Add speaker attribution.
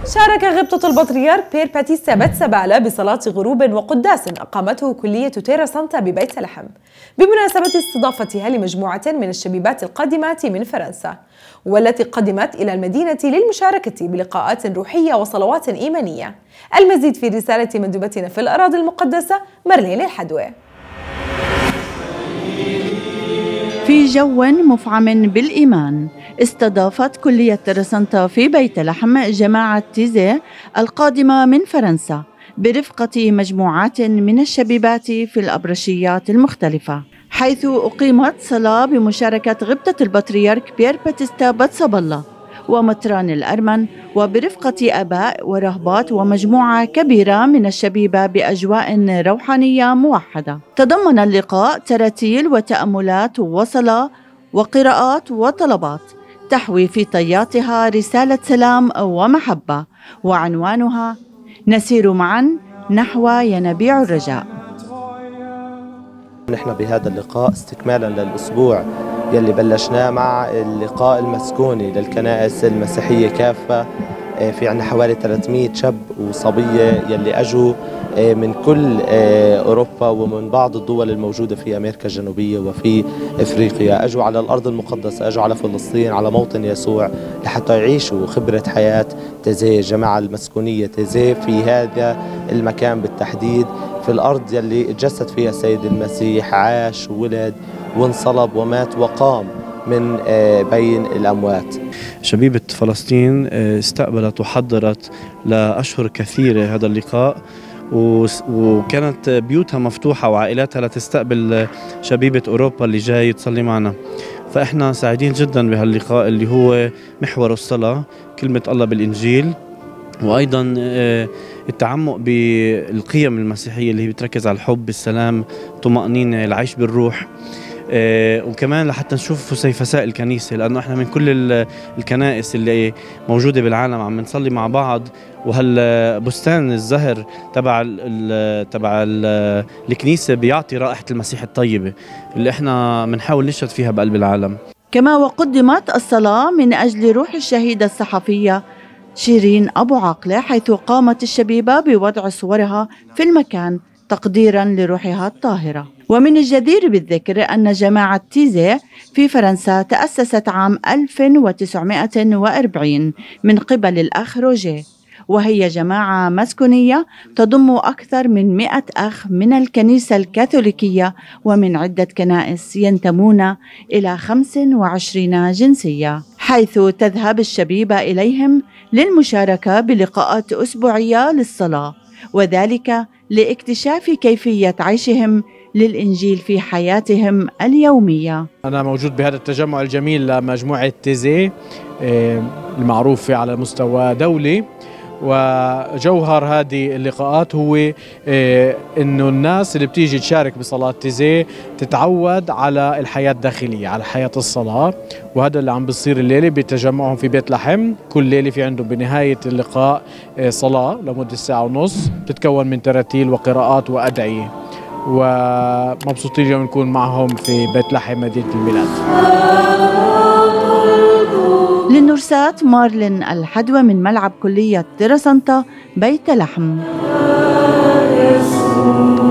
Speaker 1: شارك غبطة البطريرك بير باتيستا باتسابالا بصلاة غروب وقداس أقامته كلية تيرا سانتا ببيت لحم بمناسبة استضافتها لمجموعة من الشبيبات القادمات من فرنسا، والتي قدمت إلى المدينة للمشاركة بلقاءات روحية وصلوات إيمانية. المزيد في رسالة مندوبتنا في الأراضي المقدسة مارلين الحدوى.
Speaker 2: في جو مفعم بالإيمان، استضافت كلية تيرا سانتا في بيت لحم جماعة تيزي القادمة من فرنسا برفقة مجموعات من الشبيبات في الأبرشيات المختلفة، حيث أقيمت صلاة بمشاركة غبطة البطريرك بير باتيستا باتسابالا ومطران الأرمن وبرفقة آباء ورهبات ومجموعة كبيرة من الشبيبة بأجواء روحانية موحدة. تضمن اللقاء تراتيل وتأملات وصلاة وقراءات وطلبات تحوي في طياتها رسالة سلام ومحبة، وعنوانها نسير معا نحو ينابيع الرجاء.
Speaker 3: نحن بهذا اللقاء استكمالا للأسبوع يلي بلشناه مع اللقاء المسكوني للكنائس المسيحية كافة. في عنا حوالي 300 شاب وصبية يلي أجوا من كل أوروبا ومن بعض الدول الموجودة في أمريكا الجنوبية وفي إفريقيا، أجوا على الأرض المقدسة، أجوا على فلسطين، على موطن يسوع، لحتى يعيشوا خبرة حياة تيزي، الجماعة المسكونية تيزي في هذا المكان بالتحديد، في الأرض يلي تجسد فيها السيد المسيح، عاش وولد وانصلب ومات وقام من بين الأموات.
Speaker 4: شبيبة فلسطين استقبلت وحضرت لأشهر كثيرة هذا اللقاء، وكانت بيوتها مفتوحة وعائلاتها لتستقبل شبيبة أوروبا اللي جاي تصلي معنا. فإحنا سعيدين جدا بهاللقاء اللي هو محور الصلاة، كلمة الله بالإنجيل، وأيضا التعمق بالقيم المسيحية اللي هي بتركز على الحب، السلام، طمأنينة، العيش بالروح. وكمان لحتى نشوف فسيفساء الكنيسة، لأنه احنا من كل الكنائس اللي موجودة بالعالم عم نصلي مع بعض، وهالبستان الزهر تبع الكنيسة بيعطي رائحة المسيح الطيبة اللي احنا بنحاول نشهد فيها بقلب العالم.
Speaker 2: كما وقدمت الصلاة من أجل روح الشهيدة الصحفية شيرين أبو عاقلة، حيث قامت الشبيبة بوضع صورها في المكان تقديرا لروحها الطاهرة. ومن الجدير بالذكر أن جماعة تيزي في فرنسا تأسست عام 1940 من قبل الأخ روجيه، وهي جماعة مسكونية تضم أكثر من 100 أخ من الكنيسة الكاثوليكية ومن عدة كنائس ينتمون إلى 25 جنسية، حيث تذهب الشبيبة إليهم للمشاركة بلقاءات أسبوعية للصلاة، وذلك لاكتشاف كيفية عيشهم للإنجيل في حياتهم اليومية.
Speaker 5: أنا موجود بهذا التجمع الجميل لمجموعة تيزي المعروف على مستوى دولي، وجوهر هذه اللقاءات هو إنه الناس اللي بتيجي تشارك بصلاة تيزي تتعود على الحياة الداخلية، على حياة الصلاة، وهذا اللي عم بيصير الليلة بتجمعهم في بيت لحم. كل ليلة في عندهم بنهاية اللقاء صلاة لمدة ساعة ونص بتتكون من تراتيل وقراءات وأدعية، ومبسوطين اليوم نكون معهم في بيت لحم مدينة الميلاد.
Speaker 2: للنرسات مارلين الحدوى من ملعب كلية تيرا سانتا بيت لحم.